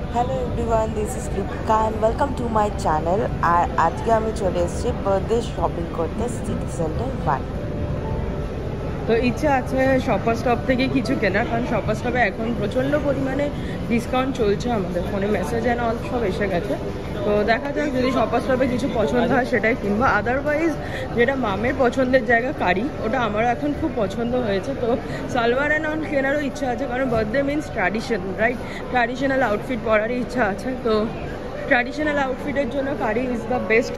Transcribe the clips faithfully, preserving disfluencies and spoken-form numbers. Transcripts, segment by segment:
Hello everyone, this is Lipika and welcome to my channel. আর আজকে আমি চলে এসেছি বার্থডে শপিং করতে সিটি সেন্টার ওয়ান। তো ইচ্ছা আছে শপার স্টপ থেকে কিছু কেনার, কারণ শপার স্টপে এখন প্রচণ্ড পরিমাণে ডিসকাউন্ট চলছে, আমাদের ফোনে মেসেজ অ্যান্ড অল সব এসে গেছে। তো দেখা যাক যদি শপার স্টপে কিছু পছন্দ হয় সেটাই কিনবো। আদারওয়াইজ যেটা মামের পছন্দের জায়গা কারি, ওটা আমারও এখন খুব পছন্দ হয়েছে। তো সালোয়ার অ্যান্ড অন কেনারও ইচ্ছা আছে, কারণ birthday means tradition, right? Traditional outfit পরারই ইচ্ছা আছে। তো ট্র্যাডিশনাল আউটফিটের জন্য কারি ইজ দ্য বেস্ট।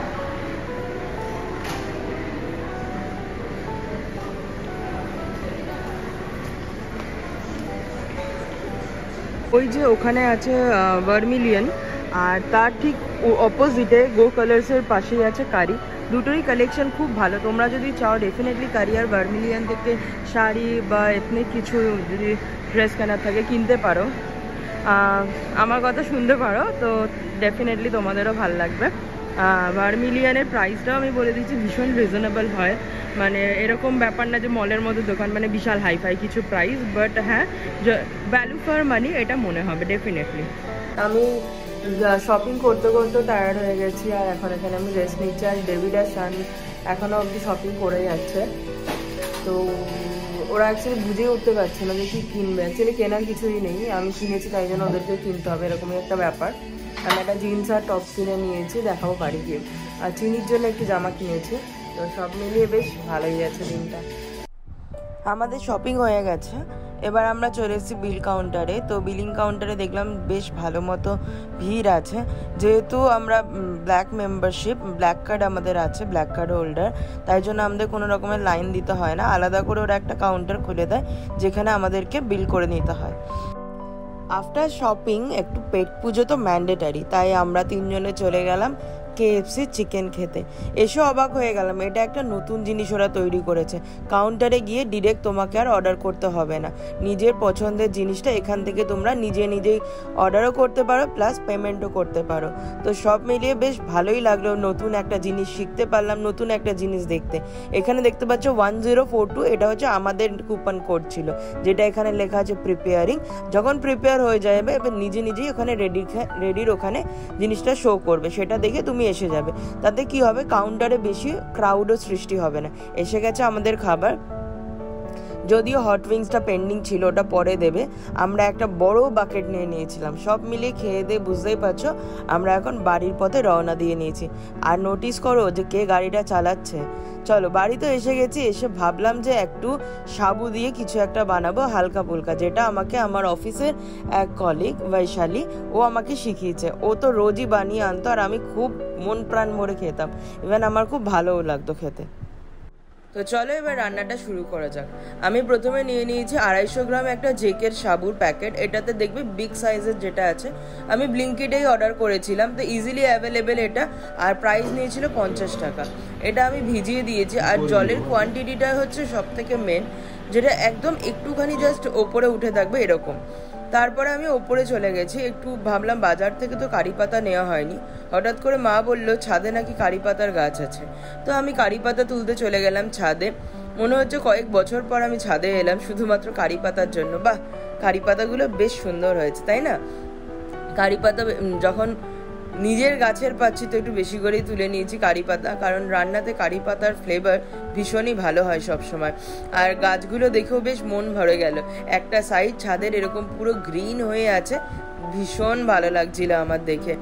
ওই যে ওখানে আছে ভার্মিলিয়ন, আর তার ঠিক অপোজিটে গো কালার্সের পাশেই আছে কারি। দুটোই কালেকশন খুব ভালো। তোমরা যদি চাও ডেফিনেটলি কারি আর ভার্মিলিয়ন থেকে শাড়ি বা এথনিক কিছু যদি ড্রেস কেনার থাকে কিনতে পারো। আমার কথা শুনতে পারো, তো ডেফিনেটলি তোমাদেরও ভালো লাগবে। ভার্মিলিয়নের প্রাইসটাও আমি বলে দিচ্ছি ভীষণ রিজনেবল হয়, মানে এরকম ব্যাপার না যে মলের মধ্যে দোকান মানে বিশাল হাইফাই কিছু প্রাইস, বাট হ্যাঁ ভ্যালু ফর মানি এটা মনে হবে ডেফিনেটলি। আমি শপিং করতে করতে টায়ার্ড হয়ে গেছি, আর এখন এখানে আমি রেস্ট নিচ্ছি। আর ডেভিড আর শান এখনও অবধি শপিং করে যাচ্ছে, তো ওরা অ্যাকচুয়ালি বুঝেই উঠতে পারছে না যে কি কিনবে। অ্যাকচুয়ালি কেনার কিছুই নেই, আমি কিনেছি তাই জন্য ওদেরকে কিনতে হবে, এরকমই একটা ব্যাপার। আমি একটা জিন্স আর টপ কিনে নিয়েছি, দেখাবো বাড়ি গিয়ে। আর চিনির জন্য একটু জামা কিনেছি। তো সব মিলিয়ে বেশ ভালোই আছে দিনটা। আমাদের শপিং হয়ে গেছে, এবার আমরা চলে এসেছি বিল কাউন্টারে। তো বিলিং কাউন্টারে দেখলাম বেশ ভালো মতো ভিড় আছে, যেহেতু আমরা ব্ল্যাক মেম্বারশিপ, ব্ল্যাক কার্ড আমাদের আছে, ব্ল্যাক কার্ড হোল্ডার, তাই জন্য আমাদের কোনো রকমের লাইন দিতে হয় না। আলাদা করে ওরা একটা কাউন্টার খুলে দেয় যেখানে আমাদেরকে বিল করে নিতে হয়। আফটার শপিং একটু পেট পুজো তো ম্যান্ডেটারি, তাই আমরা তিনজনে চলে গেলাম কেএফসি চিকেন খেতে। এসে অবাক হয়ে গেলাম, এটা একটা নতুন জিনিস ওরা তৈরি করেছে। কাউন্টারে গিয়ে ডিরেক্ট তোমাকে আর অর্ডার করতে হবে না, নিজের পছন্দের জিনিসটা এখান থেকে তোমরা নিজে নিজেই অর্ডারও করতে পারো, প্লাস পেমেন্টও করতে পারো। তো সব মিলিয়ে বেশ ভালোই লাগলো, নতুন একটা জিনিস শিখতে পারলাম, নতুন একটা জিনিস দেখতে। এখানে দেখতে পাচ্ছ ওয়ান জিরো ফোর টু, এটা হচ্ছে আমাদের কুপন কোড ছিল, যেটা এখানে লেখা আছে প্রিপেয়ারিং। যখন প্রিপেয়ার হয়ে যাবে এবার নিজে নিজেই ওখানে রেডি রেডির ওখানে জিনিসটা শো করবে, সেটা দেখে তুমি এসে যাবে। তাতে কি হবে, কাউন্টারে বেশি ক্রাউডও সৃষ্টি হবে না। এসে গেছে আমাদের খাবার, যদিও হট উইংসটা পেন্ডিং ছিল, ওটা পরে দেবে। আমরা একটা বড় বাকেট নিয়ে নিয়েছিলাম, সব মিলিয়ে খেয়ে দিয়ে বুঝতেই পারছো আমরা এখন বাড়ির পথে রওনা দিয়ে নিয়েছি। আর নোটিস করো যে কে গাড়িটা চালাচ্ছে। চলো বাড়ি তো এসে গেছি, এসে ভাবলাম যে একটু সাবু দিয়ে কিছু একটা বানাবো হালকা ফুলকা, যেটা আমাকে আমার অফিসের এক কলিগ বৈশালী ও আমাকে শিখিয়েছে। ও তো রোজই বানিয়ে আনতো, আর আমি খুব মন প্রাণ ভরে খেতাম, ইভেন আমার খুব ভালোও লাগতো খেতে। তো চলো এবার রান্নাটা শুরু করা যাক। আমি প্রথমে নিয়ে নিয়েছি আড়াইশো গ্রাম একটা জেকের সাবুর প্যাকেট। এটাতে দেখবে বিগ সাইজের যেটা আছে, আমি ব্লিঙ্কিটেই অর্ডার করেছিলাম, তো ইজিলি অ্যাভেলেবেল এটা। আর প্রাইস নিয়েছিল পঞ্চাশ টাকা। এটা আমি ভিজিয়ে দিয়েছি, আর জলের কোয়ান্টিটিটা হচ্ছে সব থেকে মেন, যেটা একদম একটুখানি জাস্ট ওপরে উঠে থাকবে এরকম। তারপরে আমি ওপরে চলে গেছি, একটু ভাবলাম বাজার থেকে তো কারি পাতা নেওয়া হয়নি, হঠাৎ করে মা বলল ছাদে নাকি কারি পাতার গাছ আছে। তো আমি কারি পাতা তুলতে চলে গেলাম ছাদে। মনে হচ্ছে কয়েক বছর পর আমি ছাদে এলাম শুধুমাত্র কারি পাতার জন্য। বাহ, কারি পাতাগুলো বেশ সুন্দর হয়েছে, তাই না? কারি পাতা যখন নিজের গাছের পাচ্ছি তো একটু বেশি করেই তুলে নিয়েছি কারি পাতা, কারণ রান্নাতে কারি পাতার ফ্লেভার ভীষণই ভালো হয় সব সময়। আর গাছগুলো দেখেও বেশ মন ভরে গেল, একটা সাইড ছাদের এরকম পুরো গ্রিন হয়ে আছে, ভীষণ ভালো লাগছিল আমার দেখে।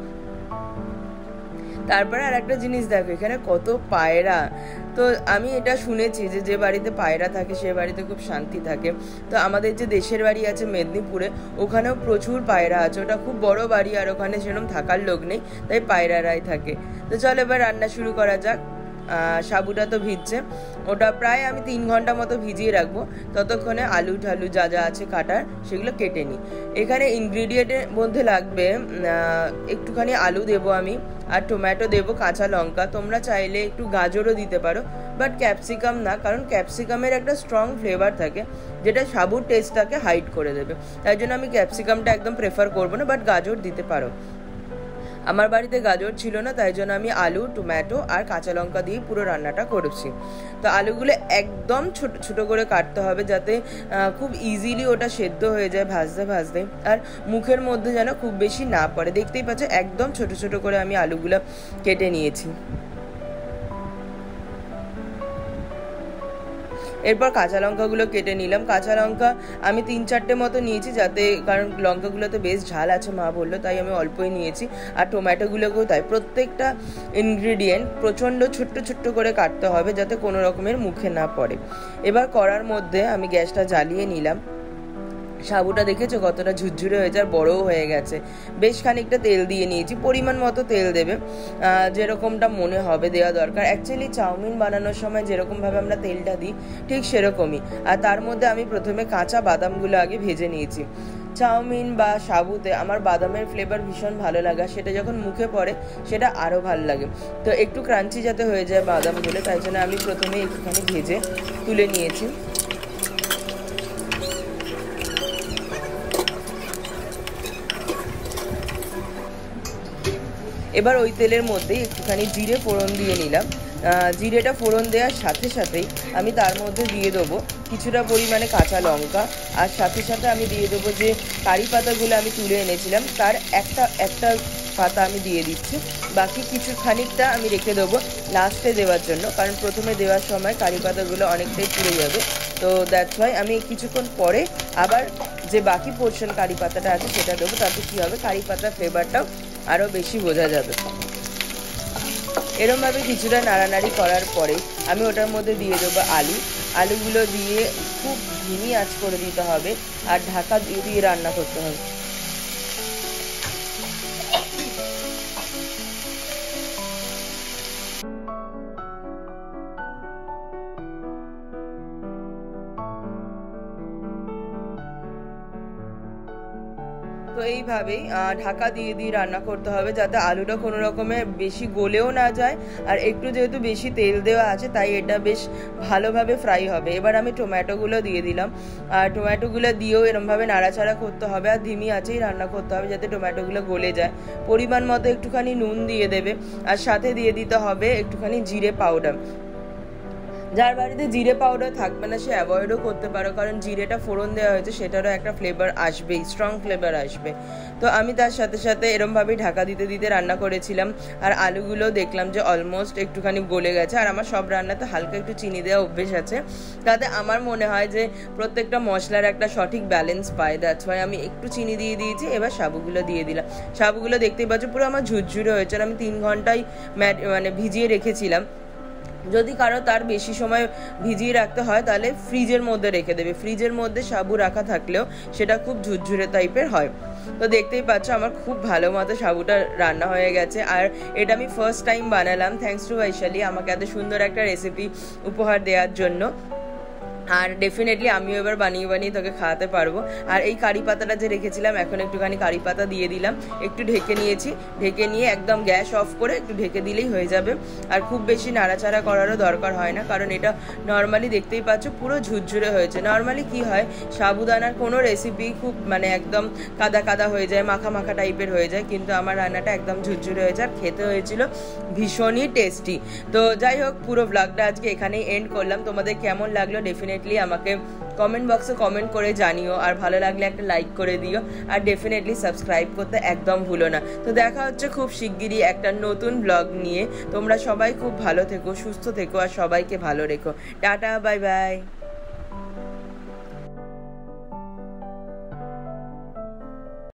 তারপরে আর একটা জিনিস দেখো, এখানে কত পায়রা। তো আমি এটা শুনেছি যে যে বাড়িতে পায়রা থাকে সে বাড়িতে খুব শান্তি থাকে। তো আমাদের যে দেশের বাড়ি আছে মেদিনীপুরে, ওখানেও প্রচুর পায়রা আছে। ওটা খুব বড় বাড়ি, আর ওখানে সেরকম থাকার লোক নেই, তাই পায়রারাই থাকে। তো চলো এবার রান্না শুরু করা যাক। সাবুটা তো ভিজছে, ওটা প্রায় আমি তিন ঘন্টা মতো ভিজিয়ে রাখবো। ততক্ষণে আলু ঠালু যা যা আছে কাটার সেগুলো কেটে নিই। এখানে ইনগ্রিডিয়েন্টের মধ্যে লাগবে একটুখানি আলু দেবো আমি, আর টমেটো দেবো, কাঁচা লঙ্কা। তোমরা চাইলে একটু গাজরও দিতে পারো, বাট ক্যাপসিকাম না, কারণ ক্যাপসিকামের একটা স্ট্রং ফ্লেভার থাকে যেটা সাবুর টেস্টটাকে হাইড করে দেবে। তাই জন্য আমি ক্যাপসিকামটা একদম প্রেফার করবো না, বাট গাজর দিতে পারো। আমার বাড়িতে গাজর ছিল না, তাই জন্য আমি আলু, টমেটো আর কাঁচা লঙ্কা দিয়ে পুরো রান্নাটা করেছি। তো আলুগুলো একদম ছোট ছোট করে কাটতে হবে, যাতে খুব ইজিলি ওটা সেদ্ধ হয়ে যায় ভাজতে ভাজতে, আর মুখের মধ্যে যেন খুব বেশি না পড়ে। দেখতেই পাচ্ছ একদম ছোট ছোট করে আমি আলুগুলো কেটে নিয়েছি। এরপর কাঁচা লঙ্কাগুলো কেটে নিলাম। কাঁচা লঙ্কা আমি তিন চারটে মতো নিয়েছি, যাতে কারণ লঙ্কাগুলোতে বেশ ঝাল আছে মা বললো, তাই আমি অল্পই নিয়েছি। আর টমেটোগুলোকেও তাই। প্রত্যেকটা ইনগ্রিডিয়েন্ট প্রচণ্ড ছোট্ট ছোট্ট করে কাটতে হবে, যাতে কোনো রকমের মুখে না পড়ে। এবার কড়ার মধ্যে আমি গ্যাসটা জ্বালিয়ে নিলাম। সাবুটা দেখেছো কতটা ঝুরঝুরে হয়েছে আর বড়ও হয়ে গেছে। বেশ খানিকটা তেল দিয়ে নিয়েছি, পরিমাণ মতো তেল দেবে, যেরকমটা মনে হবে দেওয়া দরকার। অ্যাকচুয়ালি চাউমিন বানানোর সময় যেরকমভাবে আমরা তেলটা দিই ঠিক সেরকমই। আর তার মধ্যে আমি প্রথমে কাঁচা বাদামগুলো আগে ভেজে নিয়েছি। চাউমিন বা সাবুতে আমার বাদামের ফ্লেভার ভীষণ ভালো লাগে, সেটা যখন মুখে পড়ে সেটা আরও ভালো লাগে। তো একটু ক্রাঞ্চি যাতে হয়ে যায় বাদামগুলো, তাই জন্য আমি প্রথমে একটুখানি ভেজে তুলে নিয়েছি। এবার ওই তেলের মধ্যেই একটুখানি জিরে ফোড়ন দিয়ে নিলাম। জিরেটা ফোড়ন দেওয়ার সাথে সাথেই আমি তার মধ্যে দিয়ে দেবো কিছুটা পরিমাণে কাঁচা লঙ্কা, আর সাথে সাথে আমি দিয়ে দেবো যে কারি পাতাগুলো আমি তুলে এনেছিলাম তার একটা একটা পাতা আমি দিয়ে দিচ্ছি। বাকি কিছু খানিকটা আমি রেখে দেবো লাস্টে দেওয়ার জন্য, কারণ প্রথমে দেওয়ার সময় কারি পাতাগুলো অনেকটাই পুড়ে যাবে। তো দ্যাটস ওয়াই আমি কিছুক্ষণ পরে আবার যে বাকি পোর্শন কারি পাতাটা আছে সেটা দেবো, তাতে কী হবে কারি পাতার ফ্লেভারটাও আরও বেশি বোঝা যাবে। এরমভাবে কিছুটা নাড়ানাড়ি করার পরে আমি ওটার মধ্যে দিয়ে দেবো আলু। আলুগুলো দিয়ে খুব ধিমি আঁচ করে দিতে হবে আর ঢাকা দিয়ে দিয়ে রান্না করতে হবে। তো এইভাবেই ঢাকা দিয়ে দিয়ে রান্না করতে হবে, যাতে আলুটা কোনো রকমের বেশি গলেও না যায়, আর একটু যেহেতু বেশি তেল দেওয়া আছে তাই এটা বেশ ভালোভাবে ফ্রাই হবে। এবার আমি টমেটোগুলো দিয়ে দিলাম, আর টমেটোগুলো দিয়েও এরমভাবে নাড়াচাড়া করতে হবে আর ধিমি আঁচেই রান্না করতে হবে যাতে টমেটোগুলো গলে যায়। পরিমাণ মতো একটুখানি নুন দিয়ে দেবে, আর সাথে দিয়ে দিতে হবে একটুখানি জিরে পাউডার। যার বাড়িতে জিরে পাউডার থাকবে না সে অ্যাভয়েডও করতে পারো, কারণ জিরেটা ফোড়ন দেওয়া হয়েছে সেটারও একটা ফ্লেভার আসবেই, স্ট্রং ফ্লেভার আসবে। তো আমি তার সাথে সাথে এরমভাবেই ঢাকা দিতে দিতে রান্না করেছিলাম। আর আলুগুলো দেখলাম যে অলমোস্ট একটুখানি গলে গেছে। আর আমার সব রান্নাতে হালকা একটু চিনি দেওয়া অভ্যেস আছে, তাতে আমার মনে হয় যে প্রত্যেকটা মশলার একটা সঠিক ব্যালেন্স পায়। দ্যাটস ওয়াই আমি একটু চিনি দিয়ে দিয়েছি। এবার সাবুগুলো দিয়ে দিলাম। সাবুগুলো দেখতেই পাচ্ছ পুরো আমার ঝুরঝুরে হয়েছে, আর আমি তিন ঘন্টায় ম্যাট মানে ভিজিয়ে রেখেছিলাম। যদি কারো তার বেশি সময় ভিজিয়ে রাখতে হয় তাহলে ফ্রিজের মধ্যে রেখে দেবে। ফ্রিজের মধ্যে সাবু রাখা থাকলেও সেটা খুব ঝুরঝুরে টাইপের হয়। তো দেখতেই পাচ্ছ আমার খুব ভালো মতো সাবুটা রান্না হয়ে গেছে, আর এটা আমি ফার্স্ট টাইম বানালাম। থ্যাঙ্কস টু বৈশালী আমাকে এত সুন্দর একটা রেসিপি উপহার দেওয়ার জন্য। আর ডেফিনেটলি আমিও এবার বানিয়ে বানিয়ে তোকে খাওয়াতে পারবো। আর এই কারি পাতাটা যে রেখেছিলাম এখন একটুখানি কারি পাতা দিয়ে দিলাম, একটু ঢেকে নিয়েছি। ঢেকে নিয়ে একদম গ্যাস অফ করে একটু ঢেকে দিলেই হয়ে যাবে। আর খুব বেশি নাড়াচাড়া করারও দরকার হয় না, কারণ এটা নর্মালি দেখতেই পাচ্ছ পুরো ঝুরঝুরে হয়েছে। নর্মালি কি হয় সাবুদানার কোনো রেসিপি খুব মানে একদম কাদা কাদা হয়ে যায়, মাখা মাখা টাইপের হয়ে যায়, কিন্তু আমার রান্নাটা একদম ঝুরঝুরে হয়েছে আর খেতে হয়েছিল ভীষণই টেস্টি। তো যাই হোক পুরো ব্লগটা আজকে এখানেই এন্ড করলাম। তোমাদের কেমন লাগলো ডেফিনেটলি আমাকে কমেন্ট বক্সে কমেন্ট করে জানিও, আর ভালো লাগলে একটা লাইক করে দিও, আর ডেফিনেটলি সাবস্ক্রাইব করতে একদম ভুলো না। তো দেখা হচ্ছে খুব শিগগিরই একটা নতুন ব্লগ নিয়ে। তোমরা সবাই খুব ভালো থেকো, সুস্থ থেকো, আর সবাইকে ভালো রেখো। Tata, bye by.